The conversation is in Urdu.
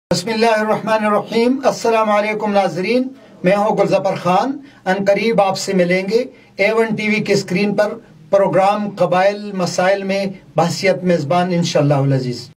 بسم اللہ الرحمن الرحیم۔ السلام علیکم ناظرین، میں ہوں گلزفر خان۔ ان قریب آپ سے ملیں گے A1 ٹی وی کے اسکرین پر پروگرام قبائل مسائل میں بحثیت میزبان انشاءاللہ العزیز۔